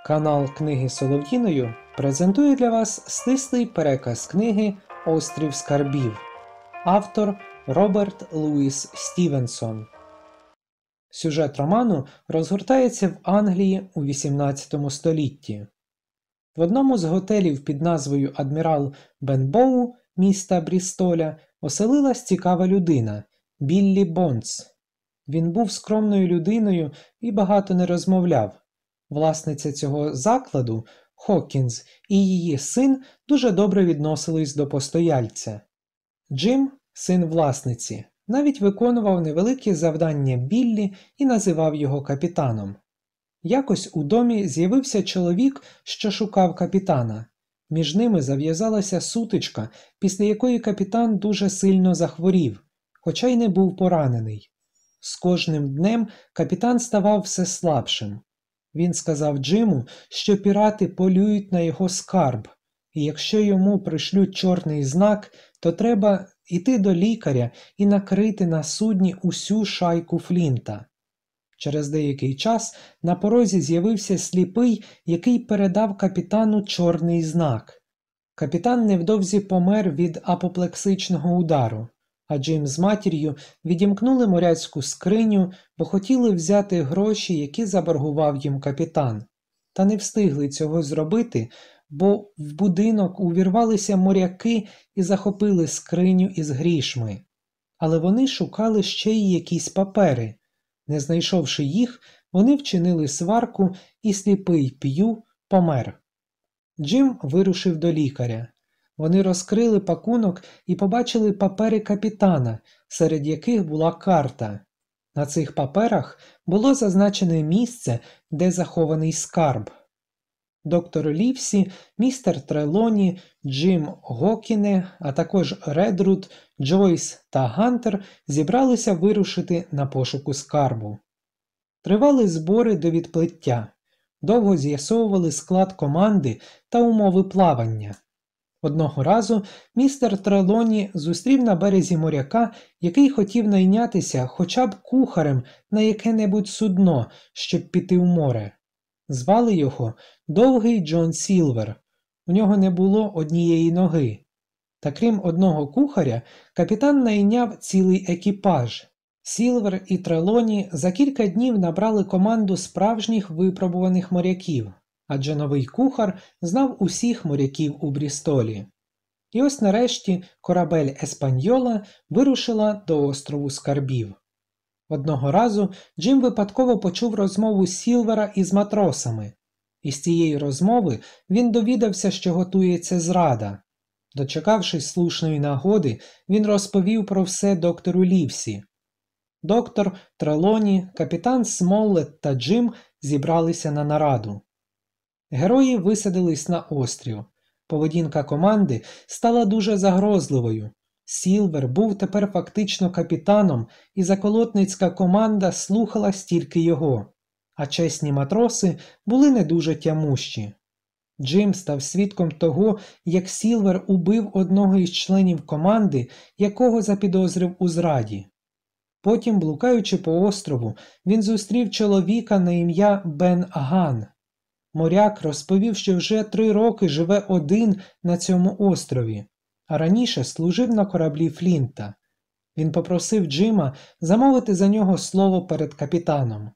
Канал Книги Солов'їною презентує для вас стислий переказ книги «Острів скарбів». Автор Роберт Луїс Стівенсон. Сюжет роману розгортається в Англії у XVIII столітті. В одному з готелів під назвою Адмірал Бенбоу міста Брістоля оселилась цікава людина – Біллі Бонс. Він був скромною людиною і багато не розмовляв. Власниця цього закладу, Хокінс, і її син дуже добре відносились до постояльця. Джим, син власниці, навіть виконував невеликі завдання Біллі і називав його капітаном. Якось у домі з'явився чоловік, що шукав капітана. Між ними зав'язалася сутичка, після якої капітан дуже сильно захворів, хоча й не був поранений. З кожним днем капітан ставав все слабшим. Він сказав Джиму, що пірати полюють на його скарб, і якщо йому пришлють чорний знак, то треба йти до лікаря і накрити на судні усю шайку Флінта. Через деякий час на порозі з'явився сліпий, який передав капітану чорний знак. Капітан невдовзі помер від апоплексичного удару, а Джим з матір'ю відімкнули моряцьку скриню, бо хотіли взяти гроші, які заборгував їм капітан. Та не встигли цього зробити, бо в будинок увірвалися моряки і захопили скриню із грішми. Але вони шукали ще й якісь папери. Не знайшовши їх, вони вчинили сварку, і сліпий П'ю помер. Джим вирушив до лікаря. Вони розкрили пакунок і побачили папери капітана, серед яких була карта. На цих паперах було зазначене місце, де захований скарб. Доктор Лівсі, містер Трелоні, Джим Гокіне, а також Редруд, Джойс та Гантер зібралися вирушити на пошуку скарбу. Тривали збори до відплиття. Довго з'ясовували склад команди та умови плавання. Одного разу містер Трелоні зустрів на березі моряка, який хотів найнятися хоча б кухарем на яке-небудь судно, щоб піти в море. Звали його Довгий Джон Сілвер. У нього не було однієї ноги. Та крім одного кухаря, капітан найняв цілий екіпаж. Сілвер і Трелоні за кілька днів набрали команду справжніх випробуваних моряків, адже новий кухар знав усіх моряків у Брістолі. І ось нарешті корабель Еспаньола вирушила до острову Скарбів. Одного разу Джим випадково почув розмову Сілвера із матросами. Із цієї розмови він довідався, що готується зрада. Дочекавшись слушної нагоди, він розповів про все доктору Лівсі. Доктор, Трелоні, капітан Смоллет та Джим зібралися на нараду. Герої висадились на острів. Поведінка команди стала дуже загрозливою. Сілвер був тепер фактично капітаном, і заколотницька команда слухалась тільки його, а чесні матроси були не дуже тямущі. Джим став свідком того, як Сілвер убив одного із членів команди, якого запідозрив у зраді. Потім, блукаючи по острову, він зустрів чоловіка на ім'я Бен Ган. Моряк розповів, що вже 3 роки живе один на цьому острові, а раніше служив на кораблі Флінта. Він попросив Джима замовити за нього слово перед капітаном.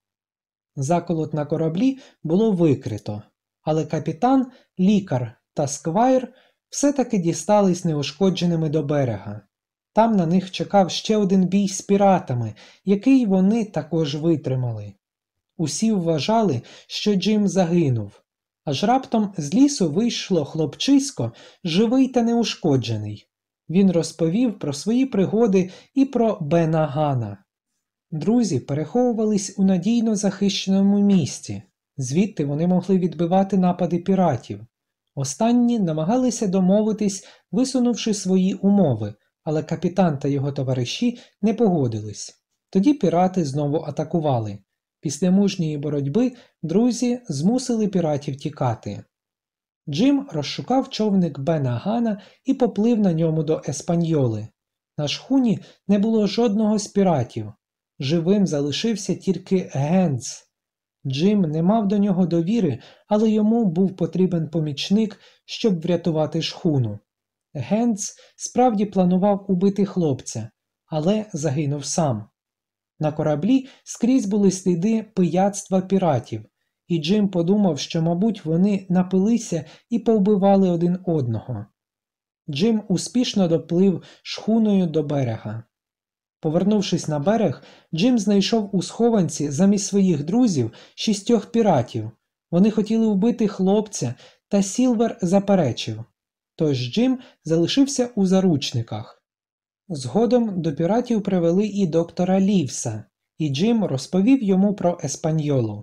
Заколот на кораблі було викрито, але капітан, лікар та сквайр все-таки дістались неушкодженими до берега. Там на них чекав ще один бій з піратами, який вони також витримали. Усі вважали, що Джим загинув. Аж раптом з лісу вийшло хлопчисько, живий та неушкоджений. Він розповів про свої пригоди і про Бена Гана. Друзі переховувались у надійно захищеному місці. Звідти вони могли відбивати напади піратів. Останні намагалися домовитись, висунувши свої умови, але капітан та його товариші не погодились. Тоді пірати знову атакували. Після мужньої боротьби друзі змусили піратів тікати. Джим розшукав човник Бена Гана і поплив на ньому до Еспаньоли. На шхуні не було жодного з піратів. Живим залишився тільки Генц. Джим не мав до нього довіри, але йому був потрібен помічник, щоб врятувати шхуну. Генц справді планував убити хлопця, але загинув сам. На кораблі скрізь були сліди пияцтва піратів, і Джим подумав, що, мабуть, вони напилися і повбивали один одного. Джим успішно доплив шхуною до берега. Повернувшись на берег, Джим знайшов у схованці замість своїх друзів 6 піратів. Вони хотіли вбити хлопця, та Сілвер заперечив. Тож Джим залишився у заручниках. Згодом до піратів привели і доктора Лівса, і Джим розповів йому про Еспаньолу.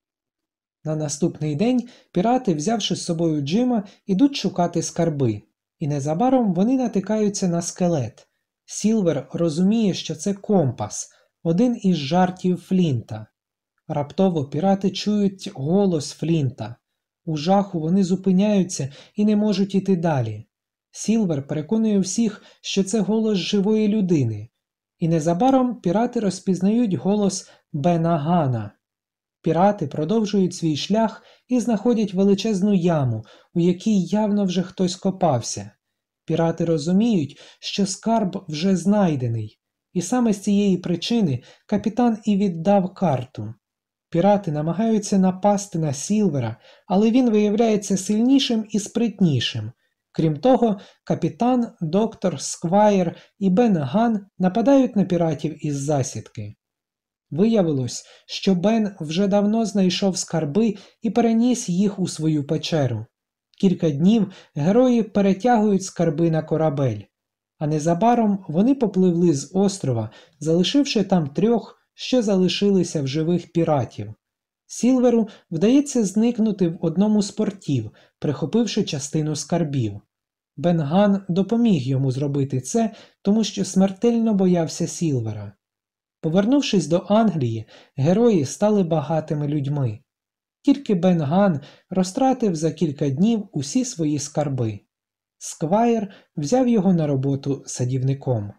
На наступний день пірати, взявши з собою Джима, ідуть шукати скарби, і незабаром вони натикаються на скелет. Сілвер розуміє, що це компас, один із жартів Флінта. Раптово пірати чують голос Флінта. У жаху вони зупиняються і не можуть іти далі. Сілвер переконує всіх, що це голос живої людини. І незабаром пірати розпізнають голос Бена Гана. Пірати продовжують свій шлях і знаходять величезну яму, у якій явно вже хтось копався. Пірати розуміють, що скарб вже знайдений, і саме з цієї причини капітан і віддав карту. Пірати намагаються напасти на Сілвера, але він виявляється сильнішим і спритнішим. Крім того, капітан, доктор, Сквайр і Бен Ган нападають на піратів із засідки. Виявилось, що Бен вже давно знайшов скарби і переніс їх у свою печеру. Кілька днів герої перетягують скарби на корабель, а незабаром вони попливли з острова, залишивши там 3, що залишилися в живих піратів. Сілверу вдається зникнути в одному з портів, прихопивши частину скарбів. Бен Ган допоміг йому зробити це, тому що смертельно боявся Сілвера. Повернувшись до Англії, герої стали багатими людьми. Тільки Бен Ган розтратив за кілька днів усі свої скарби. Сквайр взяв його на роботу садівником.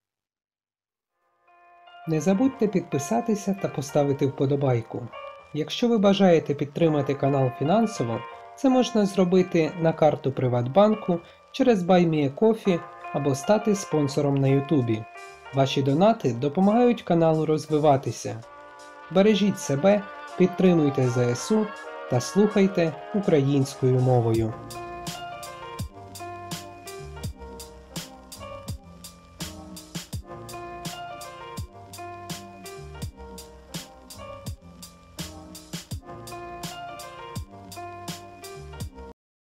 Не забудьте підписатися та поставити вподобайку. Якщо ви бажаєте підтримати канал фінансово, це можна зробити на карту Приватбанку через BuyMeACoffee або стати спонсором на Ютубі. Ваші донати допомагають каналу розвиватися. Бережіть себе, підтримуйте ЗСУ та слухайте українською мовою.